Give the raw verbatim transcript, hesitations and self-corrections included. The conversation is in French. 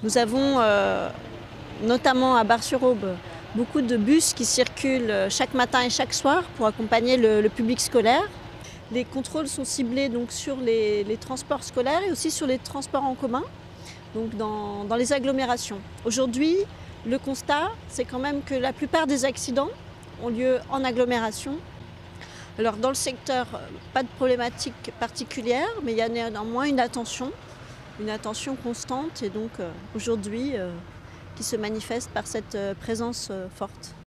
Nous avons euh, notamment à Bar-sur-Aube beaucoup de bus qui circulent chaque matin et chaque soir pour accompagner le, le public scolaire. Les contrôles sont ciblés donc sur les, les transports scolaires et aussi sur les transports en commun, donc dans, dans les agglomérations. Aujourd'hui, le constat, c'est quand même que la plupart des accidents ont lieu en agglomération. Alors dans le secteur, pas de problématique particulière, mais il y a néanmoins une attention, une attention constante et donc euh, aujourd'hui euh, qui se manifeste par cette euh, présence euh, forte.